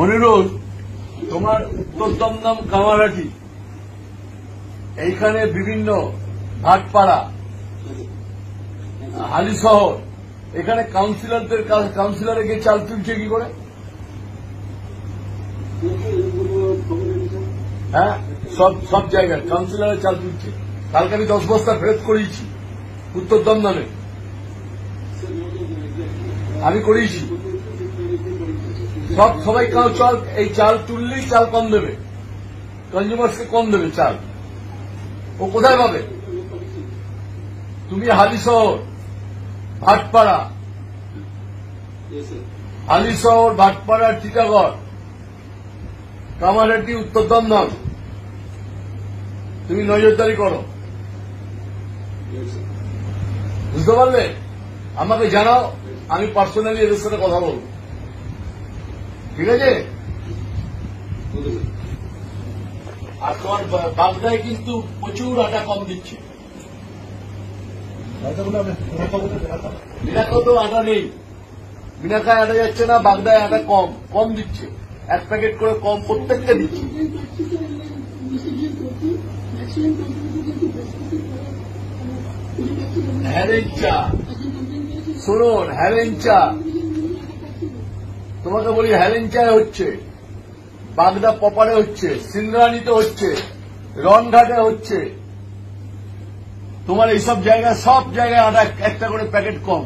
মনিরুল, তোমার উত্তর দমদম কামারহাটি এইখানে বিভিন্ন ভাটপাড়া হালিশহর এখানে কাউন্সিলরে গিয়ে চাল তুলছে কি করে? হ্যাঁ, সব জায়গায় কাউন্সিলরে চাল তুলছে। কালকে আমি 10 বস্তা ফেরত করিয়েছি উত্তর দমদমে, আমি করিয়েছি। সবাই চাল, এই চাল তুললেই চাল কম দেবে, কনজিউমার্সকে কম দেবে চাল। ও কোথায় পাবে? তুমি হালিশহর ভাটপাড়া, টিটাগড়, কামারহাটি, উত্তর দমদম তুমি নজরদারি করো, বুঝতে পারলে? আমাকে জানাও, আমি পার্সোনালি এদের সাথে কথা বলবো, ঠিক আছে? আর তোমার বাগদায় কিন্তু প্রচুর আটা কম দিচ্ছে। মিনাকাও তো আটা নেই, মিনাকায় আটা যাচ্ছে না, বাগদায় আটা কম দিচ্ছে, 1 প্যাকেট করে কম প্রত্যেকটা দিচ্ছে। হ্যারেঞ্চা, শুনুন, হ্যারেঞ্চা তোমাকে বলি, হ্যারেঞ্চায় হচ্ছে, বাগদা পপারে হচ্ছে, সিন্দ্রানিতে হচ্ছে, রনঘাটে হচ্ছে, তোমার এইসব জায়গায়, সব জায়গায় আটা 1টা করে প্যাকেট কম।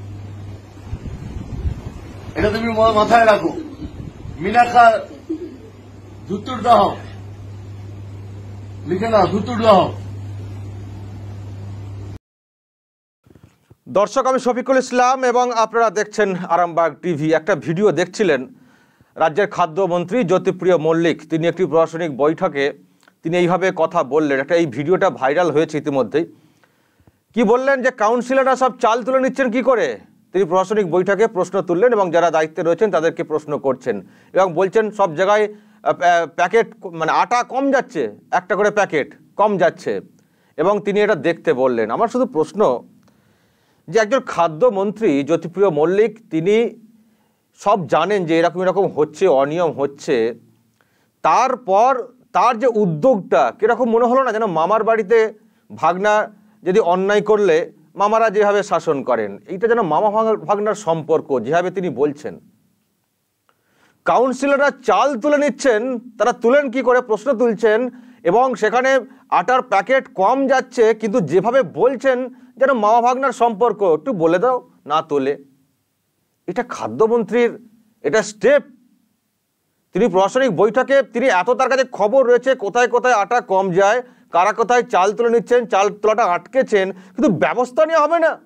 এটা তুমি মাথায় রাখো। মিনাকা ধুতুরদাহ লিখে নাও, ধুতুরদাহ। দর্শক, আমি শফিকুল ইসলাম এবং আপনারা দেখছেন আরামবাগ টিভি। একটা ভিডিও দেখছিলেন, রাজ্যের খাদ্যমন্ত্রী জ্যোতিপ্রিয় মল্লিক তিনি একটি প্রশাসনিক বৈঠকে তিনি এইভাবে কথা বললেন। এই ভিডিওটা ভাইরাল হয়েছে ইতিমধ্যেই। কি বললেন যে কাউন্সিলররা সব চাল তুলে নিচ্ছেন কি করে? তিনি প্রশাসনিক বৈঠকে প্রশ্ন তুললেন এবং যারা দায়িত্বে রয়েছেন তাদেরকে প্রশ্ন করছেন এবং বলছেন সব জায়গায় প্যাকেট মানে আটা কম যাচ্ছে, 1টা করে প্যাকেট কম যাচ্ছে এবং তিনি এটা দেখতে বললেন। আমার শুধু প্রশ্ন যে একজন খাদ্যমন্ত্রী জ্যোতিপ্রিয় মল্লিক তিনি সব জানেন যে এরকম হচ্ছে, অনিয়ম হচ্ছে, তারপর তার যে উদ্যোগটা কিরকম মনে হলো না যেন মামার বাড়িতে ভাগনা যদি অন্যায় করলে মামারা যেভাবে শাসন করেন, এইটা যেন মামা ভাগনার সম্পর্ক যেভাবে তিনি বলছেন। কাউন্সিলররা চাল তুলে নিচ্ছেন, তারা তুলেন কি করে প্রশ্ন তুলছেন এবং সেখানে আটার প্যাকেট কম যাচ্ছে, কিন্তু যেভাবে বলছেন যেন মামা ভাগনার সম্পর্ক। একটু বলে দাও না তোলে। এটা খাদ্যমন্ত্রীর এটা স্টেপ। তিনি প্রশাসনিক বৈঠকে তিনি তার কাছে খবর রয়েছে কোথায় কোথায় আটা কম যায়, কারা কোথায় চাল তুলে নিচ্ছেন, চাল তোলাটা আটকেছেন, কিন্তু ব্যবস্থা নেওয়া হবে না।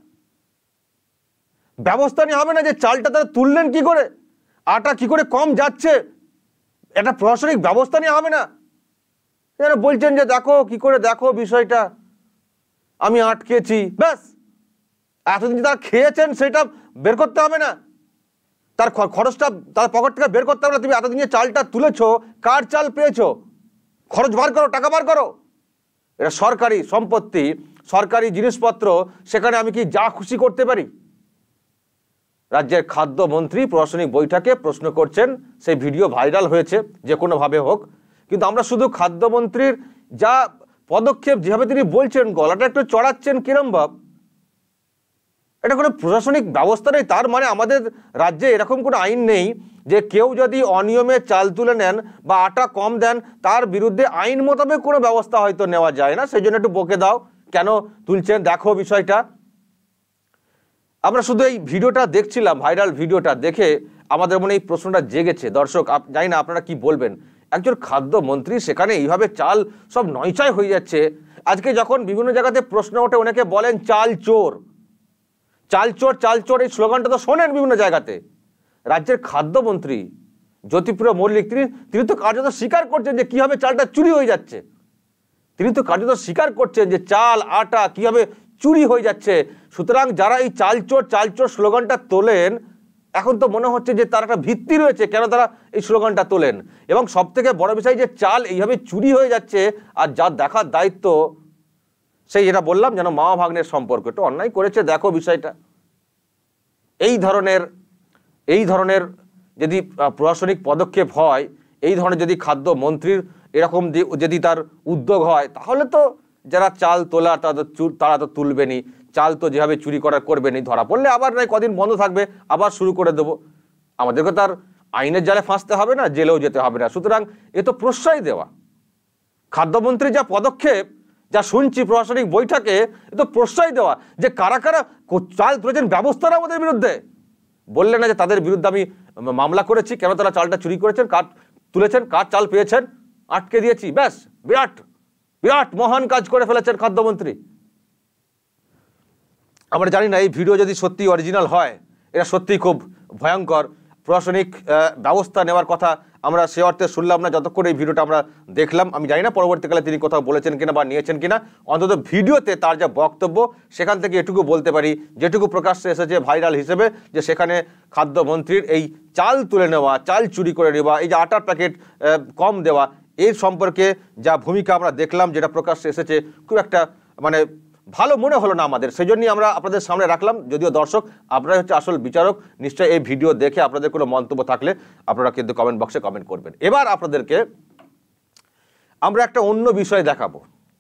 ব্যবস্থা নেওয়া হবে না যে চালটা তারা তুললেন কি করে, আটা কি করে কম যাচ্ছে, এটা প্রশাসনিক ব্যবস্থা নেওয়া হবে না। বলছেন যে দেখো কি করে, দেখো বিষয়টা আমি আটকেছি, ব্যাস। এতদিন তারা খেয়েছেন সেটা বের করতে হবে না, তার খরচটা তার পকেট থেকে বের করতে হবে না। তুমি এতদিনে চালটা তুলেছো, কার চাল পেয়েছো, খরচ বার করো, টাকা বার করো। এটা সরকারি সম্পত্তি, সরকারি জিনিসপত্র, সেখানে আমি কি যা খুশি করতে পারি? রাজ্যের খাদ্যমন্ত্রী প্রশাসনিক বৈঠকে প্রশ্ন করছেন, সেই ভিডিও ভাইরাল হয়েছে যে কোনোভাবে হোক। কিন্তু আমরা শুধু খাদ্যমন্ত্রীর যা পদক্ষেপ, যেভাবে তিনি বলছেন, গলাটা একটু চড়াচ্ছেন কিরম ভাব, এটা কোনো প্রশাসনিক ব্যবস্থা নেই। তার মানে আমাদের রাজ্যে এরকম কোনো আইন নেই যে কেউ যদি অনিয়মে চাল তুলে নেন বা আটা কম দেন তার বিরুদ্ধে আইন মোতাবেক কোনো ব্যবস্থা হয়তো নেওয়া যায় না। সেই জন্য একটু বকে দাও, কেন তুলছেন দেখো বিষয়টা। আমরা শুধু এই ভিডিওটা দেখছিলাম, ভাইরাল ভিডিওটা দেখে আমাদের মনে এই প্রশ্নটা জেগেছে। দর্শক, জানি না আপনারা কি বলবেন। একজন খাদ্যমন্ত্রী সেখানে এইভাবে চাল সব নয়ছয় হয়ে যাচ্ছে। আজকে যখন বিভিন্ন জায়গাতে প্রশ্ন ওঠে, অনেকে বলেন চাল চোর, চাল চোর, চাল চোর, এই স্লোগানটা তো শোনেন বিভিন্ন জায়গাতে। রাজ্যের খাদ্যমন্ত্রী জ্যোতিপ্রিয় মল্লিক তিনি তো কার্যত স্বীকার করছেন যে কিভাবে চালটা চুরি হয়ে যাচ্ছে। তিনি তো কার্যত স্বীকার করছেন যে চাল আটা কিভাবে চুরি হয়ে যাচ্ছে। সুতরাং যারা এই চাল চোর স্লোগানটা তোলেন, এখন তো মনে হচ্ছে যে তার একটা ভিত্তি রয়েছে কেন তারা এই স্লোগানটা তোলেন। এবং সব থেকে বড় বিষয় যে চাল এইভাবে চুরি হয়ে যাচ্ছে, আর যার দেখার দায়িত্ব সেই, যেটা বললাম, যেন মামা ভাগ্নের সম্পর্ক, একটু অন্যায় করেছে দেখো বিষয়টা। এই ধরনের যদি প্রশাসনিক পদক্ষেপ হয়, এই ধরনের যদি খাদ্যমন্ত্রীর এরকম যদি তার উদ্যোগ হয়, তাহলে তো যারা চাল তোলার তারা তো তুলবেনি, চাল তো যেভাবে চুরি করার করবেনি, ধরা পড়লে আবার নয় কদিন বন্ধ থাকবে, আবার শুরু করে দেবো। আমাদেরকে তার আইনের জালে ফাঁসতে হবে না, জেলেও যেতে হবে না। সুতরাং এ তো প্রশ্রয় দেওয়া। খাদ্যমন্ত্রীর যা পদক্ষেপ, যা শুনছি প্রশাসনিক বৈঠকে, এ তো প্রশ্রয় দেওয়া যে কারা কারা চাল তুলেছেন ব্যবস্থা না আমাদের বিরুদ্ধে। বললে না যে তাদের বিরুদ্ধে আমি মামলা করেছি, কেন তারা চালটা চুরি করেছেন, কার তুলেছেন, কার চাল পেয়েছেন, আটকে দিয়েছি। ব্যাস, বিরাট বিরাট মহান কাজ করে ফেলেছেন খাদ্যমন্ত্রী। আমরা জানি না এই ভিডিও যদি সত্যি অরিজিনাল হয়, এটা সত্যিই খুব ভয়ঙ্কর। প্রশাসনিক ব্যবস্থা নেওয়ার কথা আমরা সে অর্থে শুনলাম না যতক্ষণ এই ভিডিওটা আমরা দেখলাম। আমি জানি না পরবর্তীকালে তিনি কোথাও বলেছেন কিনা বা নিয়েছেন কিনা, অন্তত ভিডিওতে তার যা বক্তব্য সেখান থেকে এটুকু বলতে পারি, যেটুকু প্রকাশ্যে এসেছে ভাইরাল হিসেবে, যে সেখানে খাদ্যমন্ত্রীর এই চাল তুলে নেওয়া, চাল চুরি করে নেওয়া, এই যে আটার প্যাকেট কম দেওয়া, এর সম্পর্কে যা ভূমিকা আমরা দেখলাম, যেটা প্রকাশ্যে এসেছে, খুব একটা ভালো মনে হলো না আমাদের। সেই জন্যই আমরা আপনাদের সামনে রাখলাম। যদিও দর্শক আপনারা হচ্ছে আসল বিচারক, নিশ্চয়ই এই ভিডিও দেখে আপনাদের কোনো মন্তব্য থাকলে আপনারা কিন্তু কমেন্ট বক্সে কমেন্ট করবেন। এবার আপনাদেরকে আমরা একটা অন্য বিষয় দেখাবো।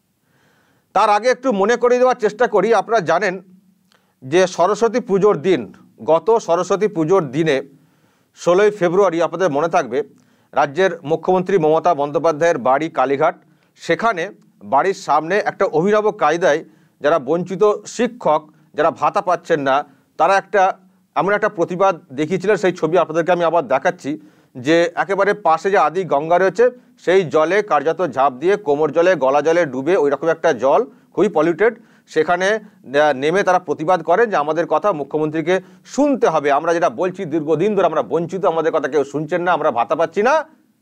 তার আগে একটু মনে করিয়ে দেওয়ার চেষ্টা করি। আপনারা জানেন যে সরস্বতী পুজোর দিন, গত সরস্বতী পুজোর দিনে 16ই ফেব্রুয়ারি, আপনাদের মনে থাকবে, রাজ্যের মুখ্যমন্ত্রী মমতা বন্দ্যোপাধ্যায়ের বাড়ি কালীঘাট। সেখানে বাড়ির সামনে একটা অভিনব কায়দায় যারা বঞ্চিত শিক্ষক, যারা ভাতা পাচ্ছেন না, তারা এমন একটা প্রতিবাদ দেখিয়েছিলেন। সেই ছবি আপনাদেরকে আমি আবার দেখাচ্ছি, যে একেবারে পাশে যে আদি গঙ্গা রয়েছে, সেই জলে কার্যত ঝাঁপ দিয়ে, কোমর জলে গলা জলে ডুবে, ওই রকম একটা জল, খুবই পলিউটেড, সেখানে নেমে তারা প্রতিবাদ করেন যে আমাদের কথা মুখ্যমন্ত্রীকে শুনতে হবে। আমরা যেটা বলছি দীর্ঘদিন ধরে, আমরা বঞ্চিত, আমাদের কথা কেউ শুনছেন না, আমরা ভাতা পাচ্ছি না।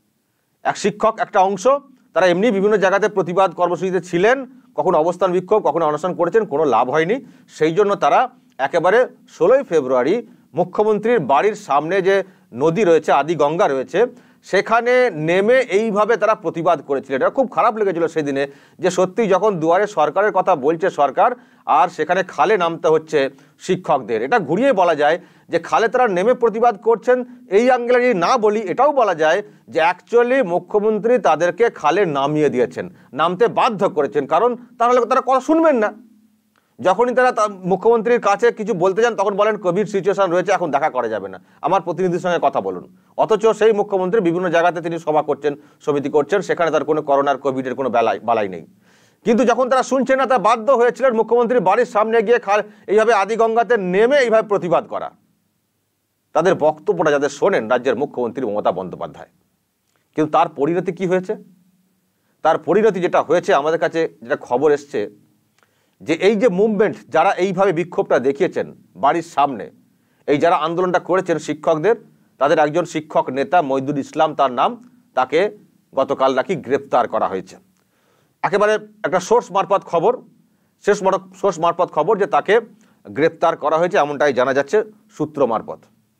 এক শিক্ষক একটা অংশ, তারা এমনি বিভিন্ন জায়গাতে প্রতিবাদ কর্মসূচিতে ছিলেন, কখনো অবস্থান বিক্ষোভ, কখনো অনশন করেছেন, কোনো লাভ হয়নি। সেই জন্য তারা একেবারে 16ই ফেব্রুয়ারি মুখ্যমন্ত্রীর বাড়ির সামনে যে নদী রয়েছে, আদি গঙ্গা রয়েছে, সেখানে নেমে এইভাবে তারা প্রতিবাদ করেছিলেন। এটা খুব খারাপ লেগেছিল সেদিনে, যে সত্যি যখন দুয়ারে সরকারের কথা বলছে সরকার, আর সেখানে খালে নামতে হচ্ছে শিক্ষকদের। এটা ঘুরিয়ে বলা যায় যে খালে তারা নেমে প্রতিবাদ করছেন। এই অ্যাঙ্গেলে যদি না বলি, এটাও বলা যায় যে অ্যাকচুয়ালি মুখ্যমন্ত্রী তাদেরকে খালে নামিয়ে দিয়েছেন, নামতে বাধ্য করেছেন, কারণ তাহলে তারা কথা শুনবেন না। যখনই তারা মুখ্যমন্ত্রীর কাছে কিছু বলতে যান, তখন বলেন কোভিড সিচুয়েশন রয়েছে, এখন দেখা করা যাবে না, আমার প্রতিনিধির সঙ্গে কথা বলুন। অথচ সেই মুখ্যমন্ত্রী বিভিন্ন জায়গাতে তিনি সভা করছেন, সমিতি করছেন, সেখানে তার কোনো করোনার কোভিডের কোনো বালাই নেই। কিন্তু যখন তারা শুনছেন না, তারা বাধ্য হয়েছিলেন মুখ্যমন্ত্রীর বাড়ির সামনে গিয়ে এইভাবে আদিগঙ্গাতে নেমে এইভাবে প্রতিবাদ করা। তাদের বক্তব্যটা যাদের শোনেন রাজ্যের মুখ্যমন্ত্রী মমতা বন্দ্যোপাধ্যায়, কিন্তু তার পরিণতি কি হয়েছে? তার পরিণতি যেটা হয়েছে, আমাদের কাছে যেটা খবর এসছে, যে এই যে মুভমেন্ট, যারা এইভাবে বিক্ষোভটা দেখিয়েছেন বাড়ির সামনে, এই যারা আন্দোলনটা করেছেন শিক্ষকদের, তাদের একজন শিক্ষক নেতা মইদুল ইসলাম তার নাম, তাকে গতকাল নাকি গ্রেপ্তার করা হয়েছে। একেবারে একটা সোর্স মারফত খবর যে তাকে গ্রেপ্তার করা হয়েছে, এমনটাই জানা যাচ্ছে সূত্র মারফত।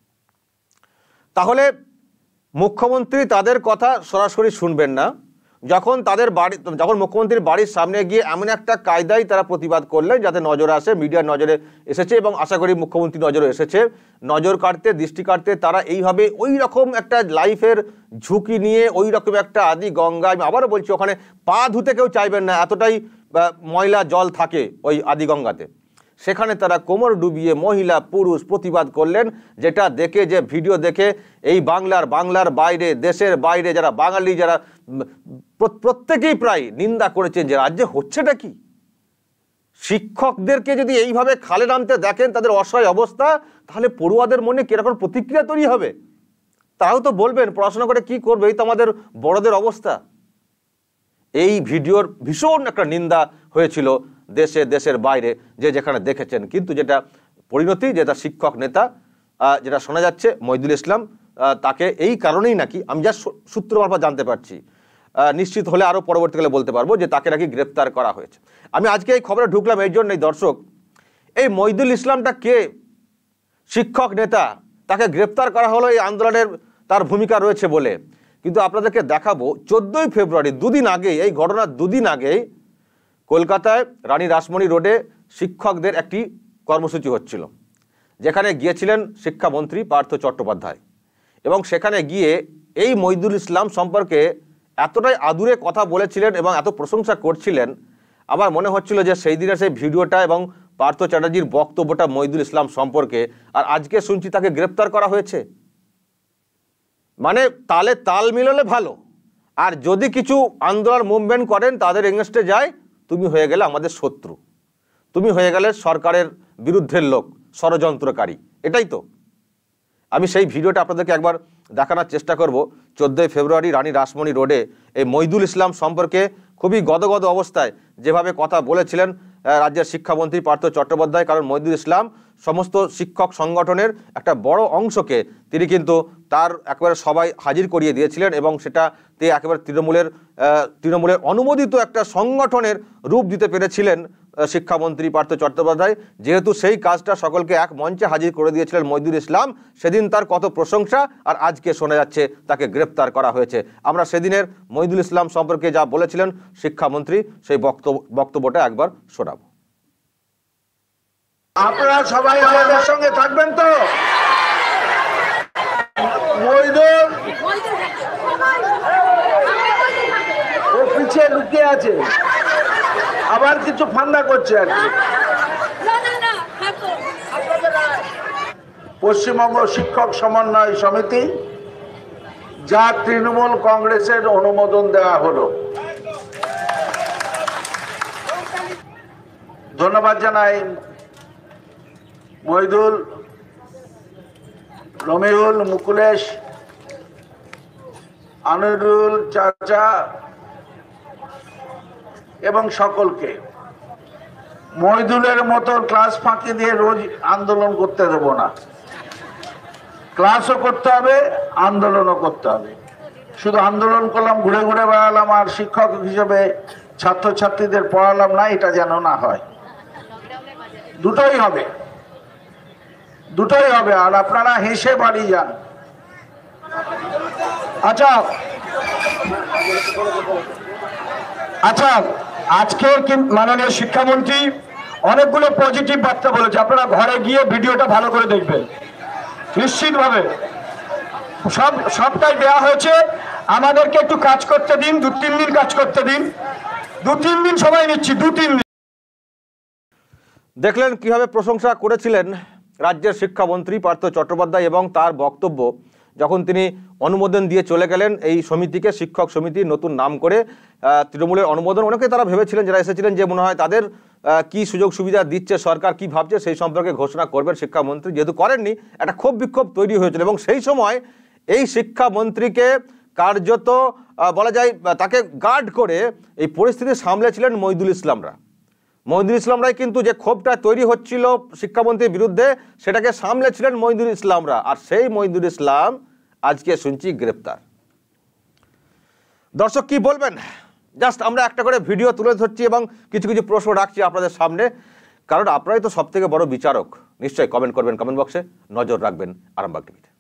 তাহলে মুখ্যমন্ত্রী তাদের কথা সরাসরি শুনবেন না, যখন মুখ্যমন্ত্রীর বাড়ির সামনে গিয়ে এমন একটা কায়দায় তারা প্রতিবাদ করলেন যাতে নজরে আসে, মিডিয়ার নজরে এসেছে, এবং আশা করি মুখ্যমন্ত্রী নজরে এসেছে, নজর কাটতে, দৃষ্টি কাটতে তারা এইভাবে ওই রকম একটা লাইফের ঝুঁকি নিয়ে, ওই রকম একটা আদি গঙ্গা, আমি আবারও বলছি, ওখানে পা ধুতে কেউ চাইবেন না, এতটাই ময়লা জল থাকে ওই আদি গঙ্গাতে। সেখানে তারা কোমর ডুবিয়ে মহিলা পুরুষ প্রতিবাদ করলেন, যেটা দেখে, যে ভিডিও দেখে এই বাংলার বাইরে, দেশের বাইরে যারা বাঙালি, যারা প্রত্যেকেই প্রায় নিন্দা করেছেন যে রাজ্যে হচ্ছেটা কি। শিক্ষকদেরকে যদি এইভাবে খালে নামতে দেখেন, তাদের অসহায় অবস্থা, তাহলে পড়ুয়াদের মনে কিরকম প্রতিক্রিয়া তৈরি হবে? তারাও তো বলবেন পড়াশোনা করে কি করবে, এই তো আমাদের বড়দের অবস্থা। এই ভিডিওর ভীষণ একটা নিন্দা হয়েছিল দেশের বাইরে, যে যেখানে দেখেছেন। কিন্তু যেটা পরিণতি, যেটা শিক্ষক নেতা, যেটা শোনা যাচ্ছে মইদুল ইসলাম, তাকে এই কারণেই নাকি, আমি যা সূত্র মারফত জানতে পারছি, নিশ্চিত হলে আরও পরবর্তীকালে বলতে পারবো, যে তাকে নাকি গ্রেপ্তার করা হয়েছে। আমি আজকে এই খবরে ঢুকলাম এই জন্যই দর্শক, এই মইদুল ইসলামটা কে? শিক্ষক নেতা, তাকে গ্রেপ্তার করা হলো এই আন্দোলনের তার ভূমিকা রয়েছে বলে। কিন্তু আপনাদেরকে দেখাবো 14ই ফেব্রুয়ারি, দুদিন আগেই, এই ঘটনার দুদিন আগেই কলকাতায় রানী রাসমণি রোডে শিক্ষকদের একটি কর্মসূচি হচ্ছিল, যেখানে গিয়েছিলেন শিক্ষামন্ত্রী পার্থ চট্টোপাধ্যায়। এবং সেখানে গিয়ে এই মহিদুল ইসলাম সম্পর্কে এতটাই আদুরে কথা বলেছিলেন এবং এত প্রশংসা করছিলেন, আমার মনে হচ্ছিল যে সেই দিনের সেই ভিডিওটা এবং পার্থ চ্যাটার্জির বক্তব্যটা মহিদুল ইসলাম সম্পর্কে, আর আজকে শুনছি তাকে গ্রেপ্তার করা হয়েছে। মানে তালে তাল মিলালে ভালো, আর যদি কিছু আন্দোলন মুভমেন্ট করেন তাদের এগেনস্টে যায়, তুমি হয়ে গেলে আমাদের শত্রু, তুমি হয়ে গেলে সরকারের বিরুদ্ধের লোক, ষড়যন্ত্রকারী। এটাই তো। আমি সেই ভিডিওটা আপনাদেরকে একবার দেখানোর চেষ্টা করব। 14 ফেব্রুয়ারি রানী রাসমণি রোডে এই মহিদুল ইসলাম সম্পর্কে খুবই গদগদ অবস্থায় যেভাবে কথা বলেছিলেন রাজ্যের শিক্ষামন্ত্রী পার্থ চট্টোপাধ্যায়। কারণ মহিদুল ইসলাম সমস্ত শিক্ষক সংগঠনের একটা বড় অংশকে তিনি কিন্তু তার একেবারে সবাই হাজির করিয়ে দিয়েছিলেন এবং সেটা একেবারে তৃণমূলের অনুমোদিত একটা সংগঠনের রূপ দিতে পেরেছিলেন শিক্ষামন্ত্রী পার্থ চট্টোপাধ্যায়। যেহেতু সেই কাজটা সকলকে এক মঞ্চে হাজির করে দিয়েছিলেন মহিদুল ইসলাম, সেদিন তার কত প্রশংসা, আর আজকে শোনা যাচ্ছে তাকে গ্রেপ্তার করা হয়েছে। আমরা সেদিনের মহিদুল ইসলাম সম্পর্কে যা বলেছিলেন শিক্ষামন্ত্রী, সেই বক্তব্যটা একবার শোনাবো। আপনারা সবাই আমাদের সঙ্গে থাকবেন তো? মহিদুল ও পিছিয়ে লুকিয়ে আছে, আবার কিছু ফান্দা করছে আর কি। পশ্চিমবঙ্গ শিক্ষক সমন্বয় সমিতি, যা তৃণমূল কংগ্রেসের অনুমোদন দেওয়া হলো, ধন্যবাদ জানাই মহিদুল, রমিউল, মুকুলেশ, আনিরুল চাচা এবং সকলকে। মহিদুলের মতো ক্লাস ফাঁকি দিয়ে রোজ আন্দোলন করতে দেব না। ক্লাসও করতে হবে, আন্দোলনও করতে হবে। শুধু আন্দোলন করলাম, ঘুরে ঘুরে বেড়ালাম আর শিক্ষক হিসেবে ছাত্রছাত্রীদের পড়ালাম না, এটা যেন না হয়। দুটোই হবে, দুটোই হবে। আর আপনারা হেসে বাড়ি যান। আচ্ছা আচ্ছা, আজকের মাননীয় শিক্ষামন্ত্রী অনেকগুলো পজিটিভ বার্তা বলেছে। আপনারা ঘরে গিয়ে ভিডিওটা ভালো করে দেখবেন। নিশ্চিতভাবে সবটাই দেওয়া হয়েছে। আমাদেরকে একটু কাজ করতে দিন, 2-3 দিন কাজ করতে দিন। 2-3 দিন সময় নিচ্ছি, 2-3 দিন। দেখলেন কিভাবে প্রশংসা করেছিলেন রাজ্যের শিক্ষামন্ত্রী পার্থ চট্টোপাধ্যায়, এবং তার বক্তব্য যখন তিনি অনুমোদন দিয়ে চলে গেলেন এই সমিতিকে, শিক্ষক সমিতি নতুন নাম করে, তৃণমূলের অনুমোদন। অনেকে তারা ভেবেছিলেন, যারা এসেছিলেন, যে মনে হয় তাদের কি সুযোগ সুবিধা দিচ্ছে সরকার, কি ভাবছে সেই সম্পর্কে ঘোষণা করবেন শিক্ষামন্ত্রী। যেহেতু করেননি, একটা ক্ষোভ বিক্ষোভ তৈরি হয়েছিল এবং সেই সময় এই শিক্ষামন্ত্রীকে কার্যত বলা যায় তাকে গার্ড করে এই পরিস্থিতি সামলেছিলেন মহিদুল ইসলামরা। মহিদুল ইসলামরাই কিন্তু যে ক্ষোভটা তৈরি হচ্ছিল শিক্ষামন্ত্রীর বিরুদ্ধে, সেটাকে সামলেছিলেন মহিদুল ইসলামরা। আর সেই মহিদুল ইসলাম আজকে শুনছি গ্রেপ্তার। দর্শক কি বলবেন? জাস্ট আমরা একটা করে ভিডিও তুলে ধরছি এবং কিছু কিছু প্রশ্ন রাখছি আপনাদের সামনে, কারণ আপনারাই তো সব থেকে বড় বিচারক। নিশ্চয়ই কমেন্ট করবেন কমেন্ট বক্সে, নজর রাখবেন আরামবাগ টিভিতে।